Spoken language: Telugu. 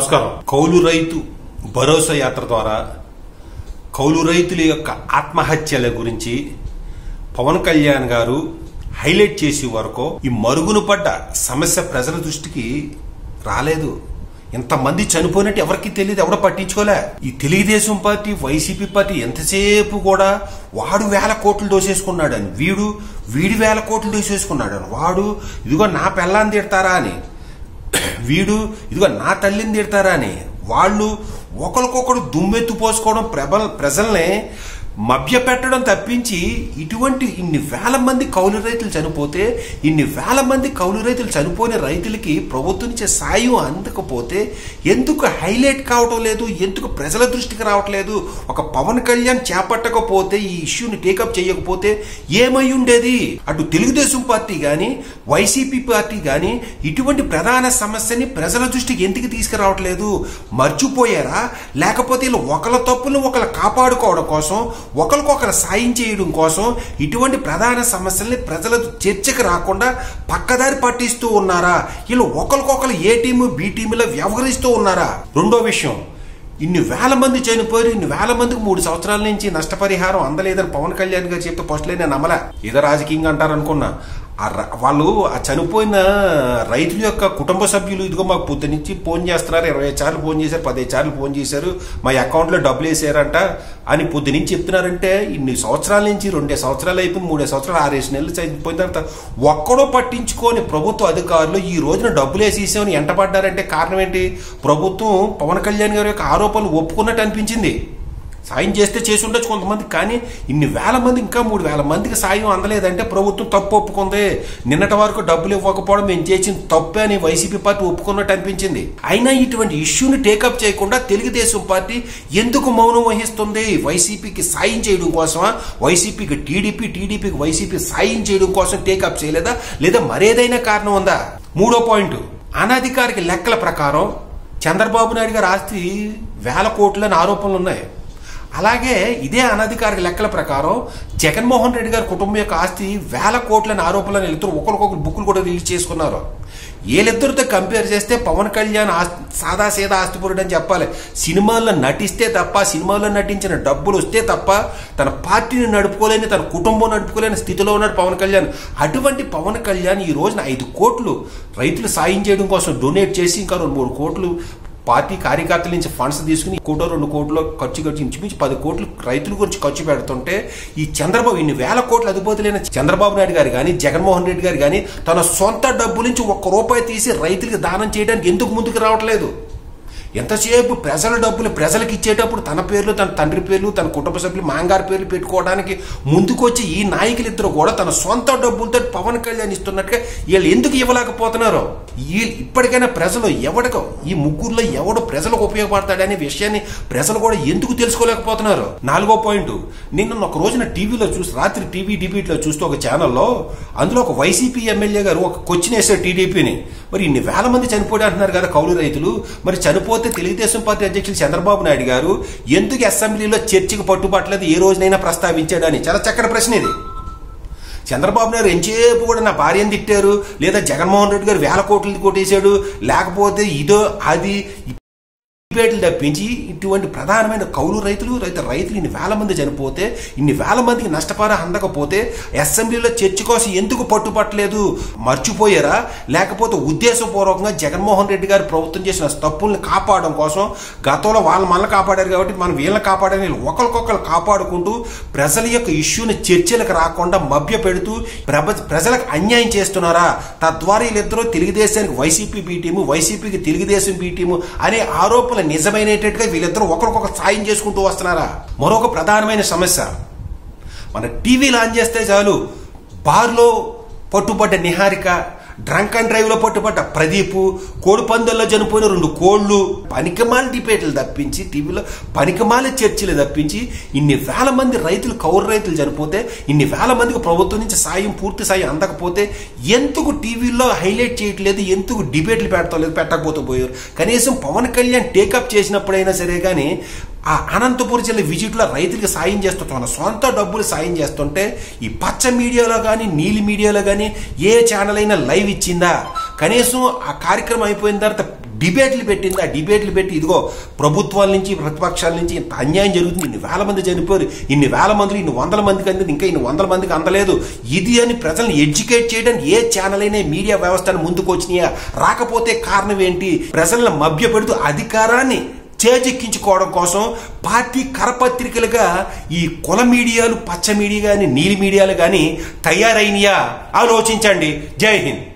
నమస్కారం. కౌలు రైతు భరోసా యాత్ర ద్వారా కౌలు రైతుల యొక్క ఆత్మహత్యల గురించి పవన్ కళ్యాణ్ గారు హైలైట్ చేసే వరకు ఈ మరుగున పడ్డ సమస్య ప్రజల దృష్టికి రాలేదు. ఇంతమంది చనిపోయినట్టు ఎవరికి తెలియదు, ఎవడో పట్టించుకోలే. ఈ తెలుగుదేశం పార్టీ, వైసీపీ పార్టీ ఎంతసేపు కూడా వాడు 1000 కోట్లు దోసేసుకున్నాడని, వీడి 1000 కోట్లు దోసేసుకున్నాడని, వాడు ఇదిగో నా పెళ్ళాన్ని తిడతారా అని, వీడు ఇదిగో నా తల్లిని తిడతారా అని, వాళ్ళు ఒకరికొకరు దుమ్మెత్తు పోసుకోవడం, ప్రజల్ని మభ్య పెట్టడం తప్పించి ఇటువంటి ఇన్ని వేల మంది కౌలు రైతులు చనిపోతే, ఇన్ని వేల మంది కౌలు రైతులు చనిపోయిన రైతులకి ప్రభుత్వం నుంచి సాయం అందకపోతే ఎందుకు హైలైట్ కావటం లేదు, ఎందుకు ప్రజల దృష్టికి రావట్లేదు? ఒక పవన్ కళ్యాణ్ చేపట్టకపోతే, ఈ ఇష్యూని టేకప్ చేయకపోతే ఏమై ఉండేది? అటు తెలుగుదేశం పార్టీ కానీ వైసీపీ పార్టీ కానీ ఇటువంటి ప్రధాన సమస్యని ప్రజల దృష్టికి ఎందుకు తీసుకురావట్లేదు? మర్చిపోయారా? లేకపోతే వీళ్ళు ఒకళ్ళ తప్పులు ఒకళ్ళు కాపాడుకోవడం కోసం, ఒకరికొకరు సాయం చేయడం కోసం ఇటువంటి ప్రధాన సమస్యల్ని ప్రజల చర్చకు రాకుండా పక్కదారి పట్టిస్తూ ఉన్నారా? వీళ్ళు ఒకరికొకరు ఏ టీము బి టీములో వ్యవహరిస్తూ ఉన్నారా? రెండో విషయం, ఇన్ని వేల మంది చనిపోయారు, ఇన్ని వేల మందికి 3 సంవత్సరాల నుంచి నష్టపరిహారం అందలేదని పవన్ కళ్యాణ్ గారు చెప్తే ఫస్ట్లే నేను నమ్మలే. ఏదో రాజకీయంగా అంటారనుకున్నా. వాళ్ళు ఆ చనిపోయిన రైతుల యొక్క కుటుంబ సభ్యులు ఇదిగో మాకు పొద్దు నుంచి ఫోన్ చేస్తున్నారు, 25 సార్లు ఫోన్ చేశారు, 15 సార్లు ఫోన్ చేశారు, మా అకౌంట్లో డబ్బులు వేసారంట అని పొద్దు నుంచి చెప్తున్నారంటే, ఇన్ని సంవత్సరాల నుంచి 2 సంవత్సరాలు అయిపోయింది, 3 సంవత్సరాలు 6 నెలలు చనిపోయిన తర్వాత ఒక్కడో పట్టించుకొని ప్రభుత్వ అధికారులు ఈ రోజున డబ్బులు వేసేసామని ఎంటపడ్డారంటే కారణం ఏంటి? ప్రభుత్వం పవన్ కళ్యాణ్ గారి యొక్క ఆరోపణలు ఒప్పుకున్నట్టు అనిపించింది. సాయం చేస్తే చేసి ఉండొచ్చు కొంతమంది, కానీ ఇన్ని వేల మంది, ఇంకా 3000 మందికి సాయం అందలేదంటే ప్రభుత్వం తప్పు ఒప్పుకుంది. నిన్నటి వరకు డబ్బులు ఇవ్వకపోవడం మేము చేసిన తప్పే అని వైసీపీ పార్టీ ఒప్పుకున్నట్టు అనిపించింది. అయినా ఇటువంటి ఇష్యూని టేకప్ చేయకుండా తెలుగుదేశం పార్టీ ఎందుకు మౌనం వహిస్తుంది? వైసీపీకి సాయం చేయడం కోసమా? వైసీపీకి టీడీపీకి వైసీపీ సాయం చేయడం కోసం టేకప్ చేయలేదా? లేదా మరేదైనా కారణం ఉందా? మూడో పాయింట్, అనధికారిక లెక్కల ప్రకారం చంద్రబాబు నాయుడు గారి ఆస్తి 1000 కోట్లని ఆరోపణలు ఉన్నాయి. అలాగే ఇదే అనధికారిక లెక్కల ప్రకారం జగన్మోహన్ రెడ్డి గారి కుటుంబం యొక్క ఆస్తి 1000 కోట్లని ఆరోపణలను వీళ్ళిద్దరు ఒకరికొకరు బుక్కులు కూడా రిలీజ్ చేసుకున్నారు. వీళ్ళిద్దరితో కంపేర్ చేస్తే పవన్ కళ్యాణ్ సాదాసీదా ఆస్తిపరుడు అని చెప్పాలి. సినిమాల్లో నటిస్తే తప్ప, సినిమాల్లో నటించిన డబ్బులు వస్తే తప్ప తన పార్టీని నడుపుకోలేని, తన కుటుంబం నడుపుకోలేని స్థితిలో ఉన్నాడు పవన్ కళ్యాణ్. అటువంటి పవన్ కళ్యాణ్ ఈ రోజున 5 కోట్లు రైతులు సాయం చేయడం కోసం డొనేట్ చేసి, ఇంకా 2-3 కోట్లు పార్టీ కార్యకర్తల నుంచి ఫండ్స్ తీసుకుని 1 కోటో 2 కోట్లు ఖర్చు ఇంచుమించి 10 కోట్లు రైతుల గురించి ఖర్చు పెడుతుంటే, ఈ చంద్రబాబు ఇన్ని 1000 కోట్లు అధిపతులైన చంద్రబాబు నాయుడు గారు కానీ జగన్మోహన్ రెడ్డి గారు కానీ తన సొంత డబ్బు నుంచి 1 రూపాయి తీసి రైతులకు దానం చేయడానికి ఎందుకు ముందుకు రావట్లేదు? ఎంతసేపు ప్రజల డబ్బులు ప్రజలకు ఇచ్చేటప్పుడు తన పేర్లు, తన తండ్రి పేర్లు, తన కుటుంబ సభ్యులు, మాంగారు పేర్లు పెట్టుకోవడానికి ముందుకొచ్చి ఈ నాయకులిద్దరు కూడా తన సొంత డబ్బులతో పవన్ కళ్యాణ్ ఇస్తున్నట్టుగా వీళ్ళు ఎందుకు ఇవ్వలేకపోతున్నారు? ఇప్పటికైనా ప్రజలు ఎవడికో, ఈ ముగ్గురులో ఎవడు ప్రజలకు ఉపయోగపడతాడనే విషయాన్ని ప్రజలు కూడా ఎందుకు తెలుసుకోలేకపోతున్నారు? 4వ పాయింట్, నిన్న ఒక రోజున టీవీలో రాత్రి టీవీ డిబేట్లో చూస్తూ ఒక ఛానల్లో, అందులో ఒక వైసీపీ ఎమ్మెల్యే గారు ఒక క్వశ్చన్ వేశారు టీడీపీని. మరి ఇన్ని వేల మంది చనిపోయారు అంటున్నారు కదా కౌలు రైతులు, మరి చనిపోతే తెలుగుదేశం పార్టీ అధ్యక్షులు చంద్రబాబు నాయుడు గారు ఎందుకు అసెంబ్లీలో చర్చకు పట్టుబట్టలేదు, ఏ రోజునైనా ప్రస్తావించాడని? చాలా చక్కటి ప్రశ్న ఇది. చంద్రబాబు నాయుడు ఎంచేపు కూడా నా భార్యను తిట్టారు, లేదా జగన్మోహన్ రెడ్డి గారు 1000 కోట్లు కొట్టేశాడు, లేకపోతే ఇదో అది పేటలు తప్పించి ఇటువంటి ప్రధానమైన కౌలు రైతులు ఇన్ని వేల మంది చనిపోతే, ఇన్ని వేల మందికి నష్టపరిహారం అందకపోతే అసెంబ్లీలో చర్చ కోసం ఎందుకు పట్టుపట్టలేదు? మర్చిపోయారా? లేకపోతే ఉద్దేశపూర్వకంగా జగన్మోహన్ రెడ్డి గారు ప్రభుత్వం చేసిన తప్పుల్ని కాపాడడం కోసం, గతంలో వాళ్ళు మనల్ని కాపాడారు కాబట్టి మనం వీళ్ళని కాపాడని ఒకరికొకరు కాపాడుకుంటూ ప్రజల యొక్క ఇష్యూని చర్చలకు రాకుండా మభ్య పెడుతూ ప్రజలకు అన్యాయం చేస్తున్నారా? తద్వారా వీళ్ళిద్దరూ తెలుగుదేశానికి వైసీపీ బి టీము, వైసీపీకి తెలుగుదేశం బి టీము అనే ఆరోపణలు నిజమైనట్టుగా వీళ్ళిద్దరూ ఒకరికొకరు సాయం చేసుకుంటూ వస్తున్నారా? మరొక ప్రధానమైన సమస్య, మన టీవీలు ఆన్ చేస్తే చాలు బార్లో పట్టుబడ్డ నిహారిక, డ్రంక్ అండ్ డ్రైవ్ లో పట్టుబడ్డ ప్రదీప్, కోడి పందెల్లో చనిపోయిన 2 కోళ్లు, పనికిమాల డిబేట్లు తప్పించి, టీవీలో పనికిమాల చర్చలు తప్పించి ఇన్ని వేల మంది రైతులు, కౌలు రైతులు చనిపోతే, ఇన్ని వేల మందికి ప్రభుత్వం నుంచి సాయం, పూర్తి సాయం అందకపోతే ఎందుకు టీవీలో హైలైట్ చేయట్లేదు? ఎందుకు డిబేట్లు పెట్టకపోతే పోయారు? కనీసం పవన్ కళ్యాణ్ టేకప్ చేసినప్పుడైనా సరే కానీ ఆ అనంతపురం జిల్లా విజిట్లో రైతులకు సాయం చేస్తూ తన సొంత డబ్బులు సాయం చేస్తుంటే ఈ పచ్చ మీడియాలో కానీ నీలి మీడియాలో కానీ ఏ ఛానల్ అయినా లైవ్ ఇచ్చిందా? కనీసం ఆ కార్యక్రమం అయిపోయిన తర్వాత డిబేట్లు పెట్టింది. ఆ డిబేట్లు పెట్టి ఇదిగో ప్రభుత్వాల నుంచి ప్రతిపక్షాల నుంచి ఇంత అన్యాయం జరుగుతుంది, ఇన్ని వేల మంది చనిపోయారు, ఇన్ని వేల మందిలో ఇన్ని వందల మందికి అందింది, ఇంకా ఇన్ని వందల మందికి అందలేదు, ఇది అని ప్రజల్ని ఎడ్యుకేట్ చేయడానికి ఏ ఛానల్ అయినా మీడియా వ్యవస్థను ముందుకు వచ్చినాయా? రాకపోతే కారణం ఏంటి? ప్రజలను మభ్యపెడుతూ అధికారాన్ని చేజెక్కించుకోవడం కోసం పార్టీ కరపత్రికలుగా ఈ కుల మీడియాలు, పచ్చ మీడియా కానీ నీలి మీడియాలు కానీ తయారైనయా? ఆలోచించండి. జై హింద్.